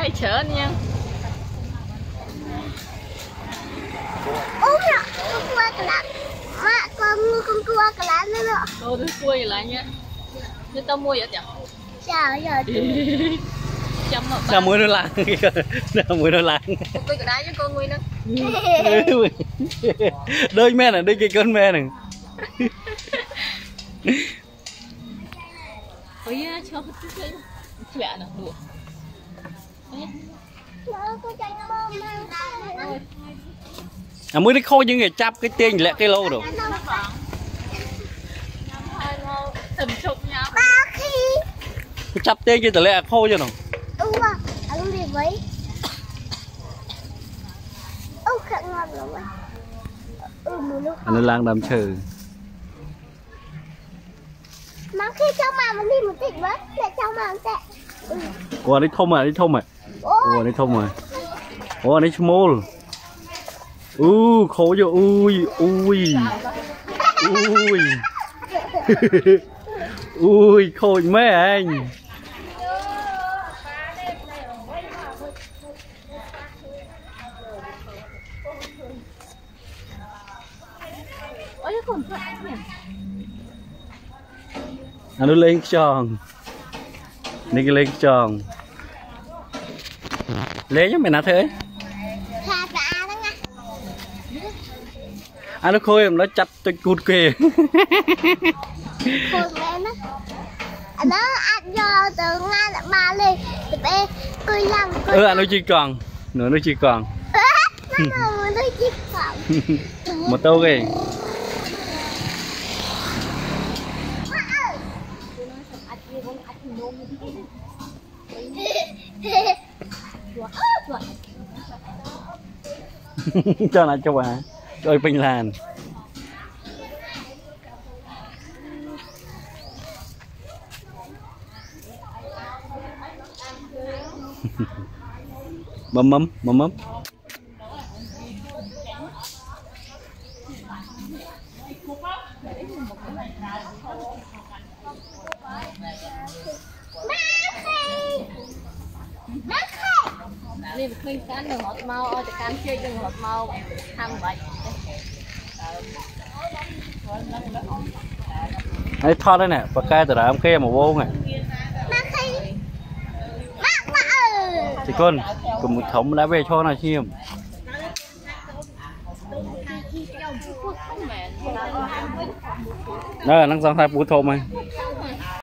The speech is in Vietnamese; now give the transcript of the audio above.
ai chở nha. Ủa nè, con cua cả lắm. Má, con cua cả lắm nữa. Cô đứa cua gì lại nha. Như tao mua vậy chẳng? Trời ơi. Sao muối nó lăn? Sao muối nó lăn? Tôi cái đá với con Nguyên đó. Đôi mẹ này, đôi cái con mẹ này. Ôi cho hết cái chuyện nào được. Mới nó khôi những người chắp cái tên lẹ cái lâu rồi. Tầm chục nhau. Cái chắp tên kia từ lẹ khôi cho nó. Anh đi với. Khẳng ngon lắm. Anh lang đam trừ. Mà khi cho mà mình đi một tí với, để cho mà sẽ. Ủa đấy thông à, đấy thông à. Ủa đấy thông à. Ủa đấy small. Khổ cho ui. Ui khôi mấy anh. Ôi còn phải nhỉ. Nó lên tròn. Đi cái lên tròn. Lấy cho mày nào thế? Nó khôi nó chặt tôi cút kìa. Khôi mẹ nó ăn cho từ ngay là ba lên từ bé cười lắm. Anh nói chi còn nữa nói chi còn. Nói chi còn. Một tô kìa. Cho nó cho bà rồi bình làn. Mắm đi một mình cán đường hột mau, ôi cán chơi đường hột mau tham vậy. Đấy thoát đấy nè, và cây từ đó em kia một vô này. Chị con, cùng một thống đã về cho này chim. Đó là năng giang thai bú thôm anh.